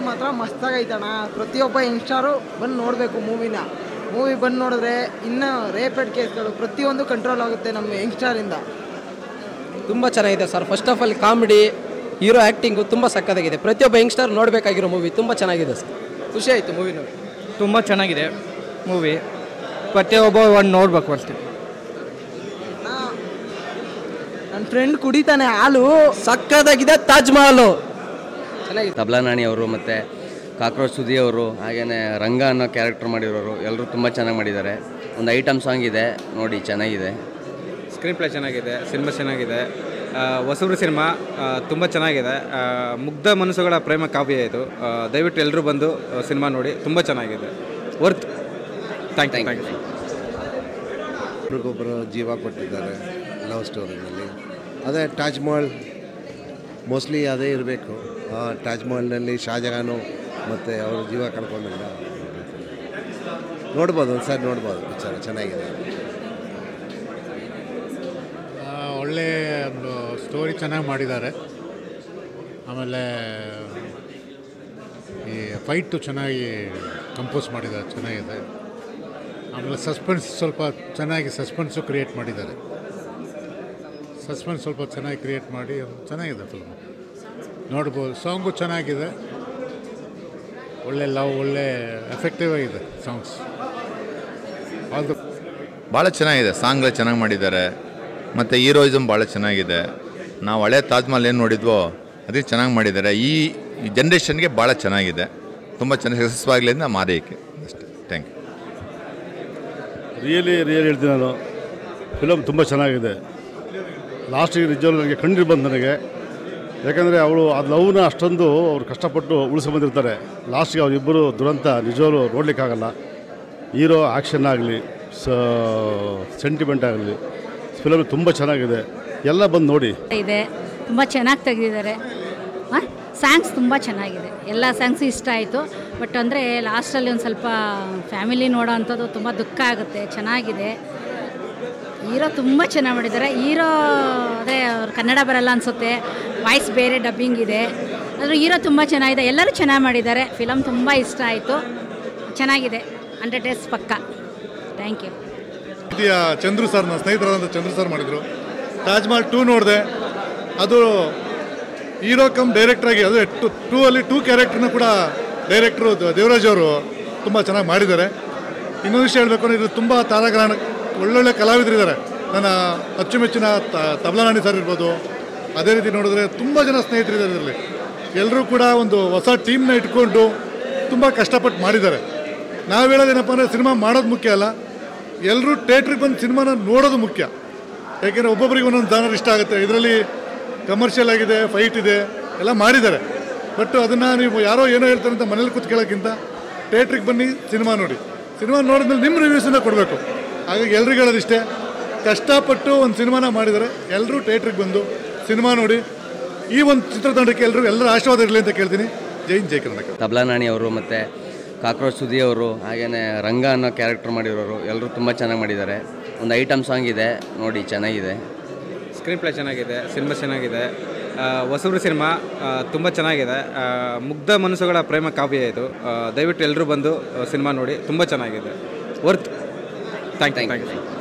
ಮಾತ್ರ ಮಸ್ತಾಗೈತಣ್ಣ. ಪ್ರತಿಯೊಬ್ಬ ಯಂಗ್ಸ್ಟಾರು ಬಂದು ನೋಡಬೇಕು ಮೂವಿನ. ಮೂವಿ ಬಂದು ನೋಡಿದ್ರೆ ಇನ್ನೂ ರೇಪೆಡ್ ಕೇಸ್ಗಳು ಪ್ರತಿಯೊಂದು ಕಂಟ್ರೋಲ್ ಆಗುತ್ತೆ ನಮ್ಮ ಯಂಗ್ಸ್ಟಾರಿಂದ. ತುಂಬ ಚೆನ್ನಾಗಿದೆ sir. First of all comedy, hero acting ತುಂಬ ಸಕ್ಕತ್ತಾಗಿದೆ. ಪ್ರತಿಯೊಬ್ಬ ಯಂಗ್ಸ್ಟರ್ ನೋಡಬೇಕಾಗಿರೋ ಮೂವಿ. ತುಂಬ ಚೆನ್ನಾಗಿದೆ ಸರ್. ಖುಷಿ ಆಯಿತು ಮೂವಿ ನೋಡಿ. ತುಂಬ ಚೆನ್ನಾಗಿದೆ ಮೂವಿ. ಪ್ರತಿಯೊಬ್ಬ ಒಂದು ನೋಡಬೇಕು ಅಷ್ಟೇ. ನನ್ನ ಫ್ರೆಂಡ್ ಕುಡಿತಾನೆ ಹಾಲು. ಸಕ್ಕತ್ತಾಗಿದೆ ತಾಜ್ ಮಹಲ್. ಚೆನ್ನಾಗಿದೆ. ತಬ್ಲಾ ನಾಣಿ ಅವರು ಮತ್ತು ಕಾಕ್ರೋಚ್ ಸುದಿ ಅವರು, ಹಾಗೆಯೇ ರಂಗ ಅನ್ನೋ ಕ್ಯಾರೆಕ್ಟರ್ ಮಾಡಿರೋರು ಎಲ್ಲರೂ ತುಂಬ ಚೆನ್ನಾಗಿ ಮಾಡಿದ್ದಾರೆ. ಒಂದು ಐಟಮ್ ಸಾಂಗ್ ಇದೆ ನೋಡಿ, ಚೆನ್ನಾಗಿದೆ. ಸ್ಕ್ರೀನ್ ಪ್ಲೇ ಚೆನ್ನಾಗಿದೆ, ಸಿನಿಮಾ ಚೆನ್ನಾಗಿದೆ. ಹೊಸಬ್ರು ಸಿನಿಮಾ ತುಂಬ ಚೆನ್ನಾಗಿದೆ. ಮುಗ್ಧ ಮನಸ್ಸುಗಳ ಪ್ರೇಮ ಕಾವ್ಯ ಇದು. ದಯವಿಟ್ಟು ಎಲ್ಲರೂ ಬಂದು ಸಿನಿಮಾ ನೋಡಿ, ತುಂಬ ಚೆನ್ನಾಗಿದೆ. ವರ್ತ್. Thank you. ಒಬ್ಬರಿಗೊಬ್ಬರು ಜೀವ ಕೊಟ್ಟಿದ್ದಾರೆ ಲವ್ ಸ್ಟೋರಿನಲ್ಲಿ. ಅದೇ ತಾಜ್ ಮಹಲ್ ಮೋಸ್ಟ್ಲಿ ಅದೇ ಇರಬೇಕು. ತಾಜ್ ಮಹಲ್ನಲ್ಲಿ ಶಾಜಹಾನು ಮತ್ತು ಅವರು ಜೀವ ಕಳ್ಕೊಂಡಾಗ ನೋಡ್ಬೋದು, ಒಂದು ಸಾರಿ ನೋಡ್ಬೋದು. ಪಿಕ್ಚರ್ ಚೆನ್ನಾಗಿದೆ. ಒಳ್ಳೆ ಸ್ಟೋರಿ ಚೆನ್ನಾಗಿ ಮಾಡಿದ್ದಾರೆ. ಆಮೇಲೆ ಈ ಫೈಟು ಚೆನ್ನಾಗಿ ಕಂಪೋಸ್ ಮಾಡಿದ್ದಾರೆ, ಚೆನ್ನಾಗಿದೆ. ಆಮೇಲೆ ಸಸ್ಪೆನ್ಸ್ ಸ್ವಲ್ಪ ಚೆನ್ನಾಗಿ ಸಸ್ಪೆನ್ಸು ಕ್ರಿಯೇಟ್ ಮಾಡಿದ್ದಾರೆ. ಸಸ್ಪೆನ್ಸ್ ಸ್ವಲ್ಪ ಚೆನ್ನಾಗಿ ಕ್ರಿಯೇಟ್ ಮಾಡಿ ಚೆನ್ನಾಗಿದೆ ಫಿಲ್ಮ್, ನೋಡ್ಬೋದು. ಸಾಂಗು ಚೆನ್ನಾಗಿದೆ, ಒಳ್ಳೆ ಲವ್, ಒಳ್ಳೆ ಎಫೆಕ್ಟಿವ್ ಆಗಿದೆ ಸಾಂಗ್ಸ್. ಅದು ಭಾಳ ಚೆನ್ನಾಗಿದೆ. ಸಾಂಗ್ಗಳು ಚೆನ್ನಾಗಿ ಮಾಡಿದ್ದಾರೆ ಮತ್ತು ಹೀರೋಯಿಸಮ್ ಭಾಳ ಚೆನ್ನಾಗಿದೆ. ನಾವು ಹಳೆ ತಾಜ್ ಮಹಲ್ ಏನು ನೋಡಿದ್ವೋ ಅದೇ ಚೆನ್ನಾಗಿ ಮಾಡಿದ್ದಾರೆ. ಈ ಜನ್ರೇಷನ್ಗೆ ಭಾಳ ಚೆನ್ನಾಗಿದೆ. ತುಂಬ ಚೆನ್ನಾಗಿ ಸಕ್ಸಸ್ ಆಗಲಿ ಅಂತ ನಮ್ಮ ಆರೈಕೆ ಅಷ್ಟೇ. Thank you. ರಿಯಲಿ ಹೇಳ್ತೀನಿ ನಾನು, ಫಿಲಮ್ ತುಂಬ ಚೆನ್ನಾಗಿದೆ. ಲಾಸ್ಟಿಗೆ ನಿಜವಾಗ್ಲೂ ನನಗೆ ಕಣ್ಣೀರು ಬಂದು ನನಗೆ. ಯಾಕಂದರೆ ಅವಳು ಆ ಲವ್ನ ಅಷ್ಟೊಂದು ಅವ್ರು ಕಷ್ಟಪಟ್ಟು ಉಳಿಸ್ಕೊಂಬಂದಿರ್ತಾರೆ. ಲಾಸ್ಟಿಗೆ ಅವರಿಬ್ಬರು ದುರಂತ ನಿಜವಾಗ್ಲೂ ನೋಡಲಿಕ್ಕಾಗಲ್ಲ. ಹೀರೋ ಆ್ಯಕ್ಷನ್ ಆಗಲಿ, ಸೆಂಟಿಮೆಂಟ್ ಆಗಲಿ, ಫಿಲಮ್ ತುಂಬ ಚೆನ್ನಾಗಿದೆ. ಎಲ್ಲ ಬಂದು ನೋಡಿ. ಇದೆ, ತುಂಬ ಚೆನ್ನಾಗಿ ತೆಗೆದಿದ್ದಾರೆ. ಸಾಂಗ್ಸ್ ತುಂಬ ಚೆನ್ನಾಗಿದೆ, ಎಲ್ಲ ಸಾಂಗ್ಸು ಇಷ್ಟ ಆಯಿತು. ಬಟ್ ಅಂದರೆ ಲಾಸ್ಟಲ್ಲಿ ಒಂದು ಸ್ವಲ್ಪ ಫ್ಯಾಮಿಲಿ ನೋಡೋ ಅಂಥದ್ದು ತುಂಬ ದುಃಖ ಆಗುತ್ತೆ. ಚೆನ್ನಾಗಿದೆ. ಹೀರೋ ತುಂಬ ಚೆನ್ನಾಗಿ ಮಾಡಿದ್ದಾರೆ. ಹೀರೋ ಅದೇ ಅವ್ರು ಕನ್ನಡ ಬರಲ್ಲ ಅನಿಸುತ್ತೆ, ವಾಯ್ಸ್ ಬೇರೆ ಡಬ್ಬಿಂಗ್ ಇದೆ. ಆದರೆ ಹೀರೋ ತುಂಬ ಚೆನ್ನಾಗಿದೆ. ಎಲ್ಲರೂ ಚೆನ್ನಾಗಿ ಮಾಡಿದ್ದಾರೆ. ಫಿಲಮ್ ತುಂಬ ಇಷ್ಟ ಆಯಿತು, ಚೆನ್ನಾಗಿದೆ. 100 ಡೇಸ್ ಪಕ್ಕ. Thank you. ಚಂದ್ರು ಸರ್, ನನ್ನ ಸ್ನೇಹಿತರಾದಂಥ ಚಂದ್ರು ಸರ್ ಮಾಡಿದರು. ತಾಜ್ ಮಹಲ್ 2 ನೋಡಿದೆ. ಅದು ಹೀರೋ ಕಮ್ ಡೈರೆಕ್ಟ್ರಾಗಿ, ಅದು 2 ಅಲ್ಲಿ 2 ಕ್ಯಾರೆಕ್ಟ್ರನ್ನ ಕೂಡ ಡೈರೆಕ್ಟ್ರು ದೇವರಾಜ್ ಅವರು ತುಂಬ ಚೆನ್ನಾಗಿ ಮಾಡಿದ್ದಾರೆ. ಇನ್ನೊಂದು ವಿಷಯ ಹೇಳಬೇಕು ಅಂದರೆ ಇದು ತುಂಬ ತಾರಾಗಣ ಒಳ್ಳೊಳ್ಳೆ ಕಲಾವಿದರಿದ್ದಾರೆ. ನನ್ನ ಅಚ್ಚುಮೆಚ್ಚಿನ ತಬ್ಲಾ ನಾಣಿ ಸರ್ ಇರ್ಬೋದು. ಅದೇ ರೀತಿ ನೋಡಿದ್ರೆ ತುಂಬ ಜನ ಸ್ನೇಹಿತರಿದ್ದಾರೆ ಇದರಲ್ಲಿ. ಎಲ್ಲರೂ ಕೂಡ ಒಂದು ಹೊಸ ಟೀಮ್ನ ಇಟ್ಕೊಂಡು ತುಂಬ ಕಷ್ಟಪಟ್ಟು ಮಾಡಿದ್ದಾರೆ. ನಾವು ಹೇಳೋದೇನಪ್ಪ ಅಂದರೆ ಸಿನಿಮಾ ಮಾಡೋದು ಮುಖ್ಯ ಅಲ್ಲ, ಎಲ್ಲರೂ ಥಿಯೇಟ್ರಿಗೆ ಬಂದು ಸಿನಿಮಾನ ನೋಡೋದು ಮುಖ್ಯ. ಯಾಕೆಂದರೆ ಒಬ್ಬೊಬ್ಬರಿಗೆ ಒಂದೊಂದು ಜಾನರ್ ಇಷ್ಟ ಆಗುತ್ತೆ. ಇದರಲ್ಲಿ ಕಮರ್ಷಿಯಲ್ ಆಗಿದೆ, ಫೈಟ್ ಇದೆ, ಎಲ್ಲ ಮಾಡಿದ್ದಾರೆ. ಬಟ್ ಅದನ್ನು ನೀವು ಯಾರೋ ಏನೋ ಹೇಳ್ತಾರೆ ಅಂತ ಮನೇಲಿ ಕೂತ್ಕೊಳ್ಳೋಕ್ಕಿಂತ ಥಿಯೇಟ್ರಿಗೆ ಬನ್ನಿ, ಸಿನಿಮಾ ನೋಡಿ. ಸಿನಿಮಾ ನೋಡಿದ್ಮೇಲೆ ನಿಮ್ಮ ರಿವ್ಯೂಸನ್ನು ಕೊಡಬೇಕು. ಹಾಗಾಗಿ ಎಲ್ರಿಗೂ ಹೇಳೋದಿಷ್ಟೇ, ಕಷ್ಟಪಟ್ಟು ಒಂದು ಸಿನಿಮಾನ ಮಾಡಿದರೆ ಎಲ್ಲರೂ ಥಿಯೇಟ್ರಿಗೆ ಬಂದು ಸಿನಿಮಾ ನೋಡಿ. ಈ ಒಂದು ಚಿತ್ರತಂಡಕ್ಕೆ ಎಲ್ಲರ ಆಶೀರ್ವಾದ ಇರಲಿ ಅಂತ ಕೇಳ್ತೀನಿ. ಜೈ ಕರ್ನಾಟಕ. ತಬ್ಲಾ ನಾಣಿ ಅವರು ಮತ್ತು ಕಾಕ್ರೋಚ್ ಸುದಿ ಅವರು, ಹಾಗೆಯೇ ರಂಗ ಅನ್ನೋ ಕ್ಯಾರೆಕ್ಟರ್ ಮಾಡಿರೋರು ಎಲ್ಲರೂ ತುಂಬ ಚೆನ್ನಾಗಿ ಮಾಡಿದ್ದಾರೆ. ಒಂದು ಐಟಮ್ ಸಾಂಗ್ ಇದೆ ನೋಡಿ, ಚೆನ್ನಾಗಿದೆ. ಸ್ಕ್ರೀನ್ ಪ್ಲೇ ಚೆನ್ನಾಗಿದೆ, ಸಿನಿಮಾ ಚೆನ್ನಾಗಿದೆ. ಹೊಸಬ್ರು ಸಿನಿಮಾ ತುಂಬ ಚೆನ್ನಾಗಿದೆ. ಮುಗ್ಧ ಮನಸ್ಸುಗಳ ಪ್ರೇಮ ಕಾವ್ಯ ಇದು. ದಯವಿಟ್ಟು ಎಲ್ಲರೂ ಬಂದು ಸಿನಿಮಾ ನೋಡಿ, ತುಂಬ ಚೆನ್ನಾಗಿದೆ. ವರ್ತ್. Thank you.